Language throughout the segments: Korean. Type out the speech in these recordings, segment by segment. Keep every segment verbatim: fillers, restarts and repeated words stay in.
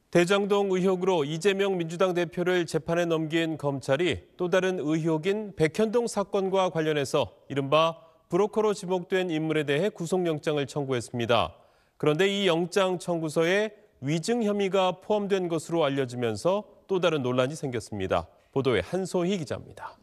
대장동 의혹으로 이재명 민주당 대표를 재판에 넘긴 검찰이 또 다른 의혹인 백현동 사건과 관련해서 이른바 브로커로 지목된 인물에 대해 구속영장을 청구했습니다. 그런데 이 영장 청구서에 위증 혐의가 포함된 것으로 알려지면서 또 다른 논란이 생겼습니다. 보도에 한소희 기자입니다.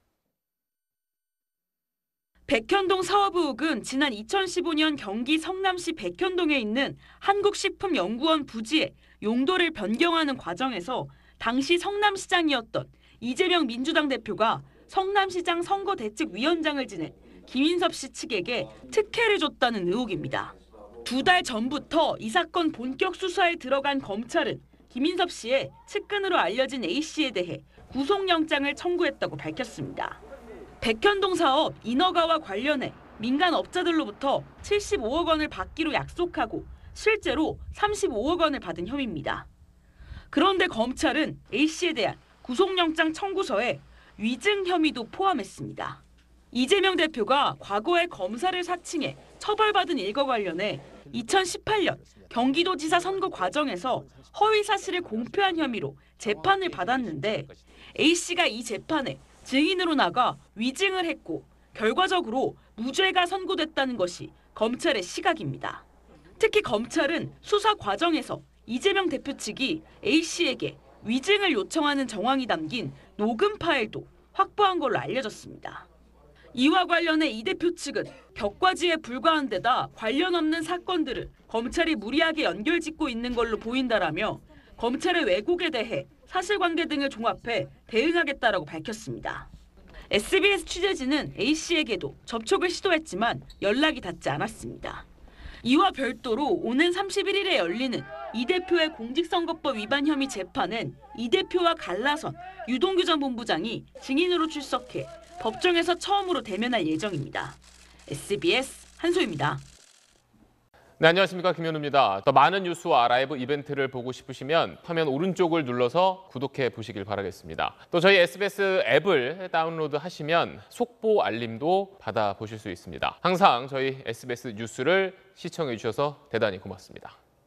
백현동 사업 의혹은 지난 이천십오 년 경기 성남시 백현동에 있는 한국식품연구원 부지에 용도를 변경하는 과정에서 당시 성남시장이었던 이재명 민주당 대표가 성남시장 선거대책위원장을 지낸 김인섭 씨 측에게 특혜를 줬다는 의혹입니다. 두 달 전부터 이 사건 본격 수사에 들어간 검찰은 김인섭 씨의 측근으로 알려진 A씨에 대해 구속영장을 청구했다고 밝혔습니다. 백현동 사업 인허가와 관련해 민간 업자들로부터 칠십오억 원을 받기로 약속하고 실제로 삼십오억 원을 받은 혐의입니다. 그런데 검찰은 A씨에 대한 구속영장 청구서에 위증 혐의도 포함했습니다. 이재명 대표가 과거에 검사를 사칭해 처벌받은 일과 관련해 이천십팔 년 경기도지사 선거 과정에서 허위 사실을 공표한 혐의로 재판을 받았는데 A씨가 이 재판에 증인으로 나가 위증을 했고 결과적으로 무죄가 선고됐다는 것이 검찰의 시각입니다. 특히 검찰은 수사 과정에서 이재명 대표 측이 A씨에게 위증을 요청하는 정황이 담긴 녹음 파일도 확보한 걸로 알려졌습니다. 이와 관련해 이 대표 측은 격과지에 불과한 데다 관련 없는 사건들을 검찰이 무리하게 연결짓고 있는 걸로 보인다라며 검찰의 왜곡에 대해 사실관계 등을 종합해 대응하겠다라고 밝혔습니다. 에스비에스 취재진은 A씨에게도 접촉을 시도했지만 연락이 닿지 않았습니다. 이와 별도로 오는 삼십일 일에 열리는 이 대표의 공직선거법 위반 혐의 재판은 이 대표와 갈라선 유동규 전 본부장이 증인으로 출석해 법정에서 처음으로 대면할 예정입니다. 에스비에스 한소희입니다. 네, 안녕하십니까. 김현우입니다. 더 많은 뉴스와 라이브 이벤트를 보고 싶으시면 화면 오른쪽을 눌러서 구독해 보시길 바라겠습니다. 또 저희 에스비에스 앱을 다운로드 하시면 속보 알림도 받아보실 수 있습니다. 항상 저희 에스비에스 뉴스를 시청해 주셔서 대단히 고맙습니다.